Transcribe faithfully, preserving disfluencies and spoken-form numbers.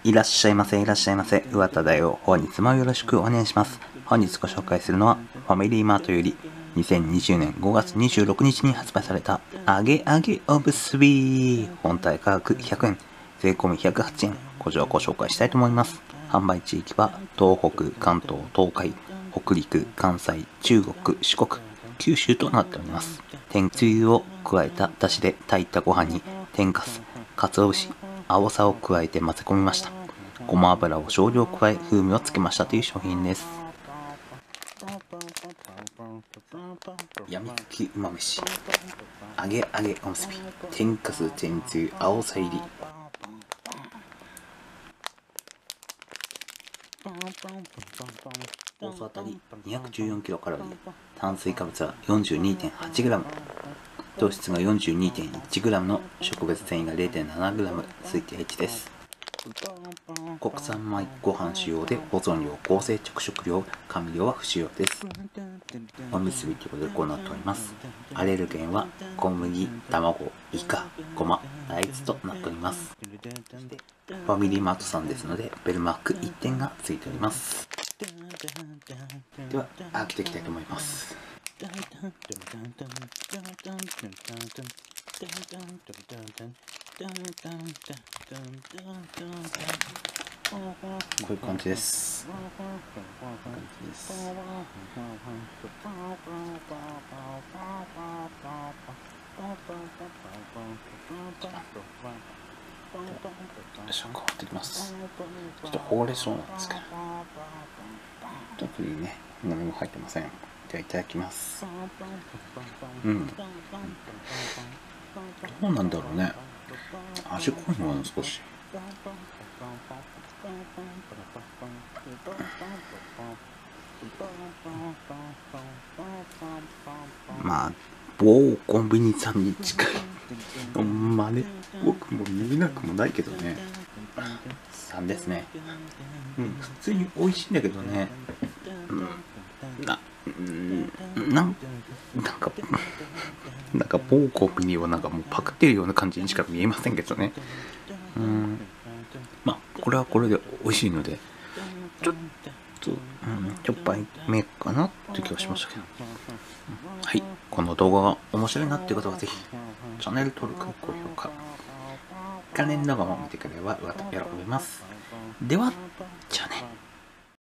いらっしゃいませ、いらっしゃいませ。上田だよ。本日もよろしくお願いします。本日ご紹介するのは、ファミリーマートよりにせんにじゅうねんごがつにじゅうろくにちに発売された、揚げ揚げおむすび。本体価格ひゃくえん、税込みひゃくはちえん。こちらをご紹介したいと思います。販売地域は、東北、関東、東海、北陸、関西、中国、四国、九州となっております。天つゆを加えただしで炊いたご飯に天かす、鰹節、あおさを加えて混ぜ込みました。ごま油を少量加え風味をつけましたという商品です。やみつきうま飯、揚げ揚げおむすび、天かす天つゆあおさ入り。放送あたり にひゃくじゅうよんキロカロリー、炭水化物は よんじゅうにてんはちグラム、糖質が よんじゅうにてんいちグラム の植物繊維が れいてんななグラム、推定 H です。国産米ご飯使用で保存料、合成着色料、甘料は不使用です。おむすびということでこうなっております。アレルゲンは小麦、卵、イカ、ごま、大豆となっております。ファミリーマートさんですのでベルマークいってんがついております。では開けていきたいと思います。こういう感じです。こういう感じです。よいしょ、変わってきます。ちょっとほぐれそうなんですけど、特にね何も入ってません。ではいただきます。うん、どうなんだろうね。味濃いのかな、少し。まあ某コンビニさんに近いほんまね、僕も見えなくもないけどね、さんですね。うん、普通に美味しいんだけどね、うん、な、うん、なん、なんかなんか某コンビニをなんかもうパクってるような感じにしか見えませんけどね。うん、まあこれはこれで美味しいのでちょっと、うん、しょっぱいめかなって気がしましたけど、うん、はい、この動画が面白いなっていう方はぜひチャンネル登録、高評価、関連動画も見てくれれば喜びます。ではじゃあね。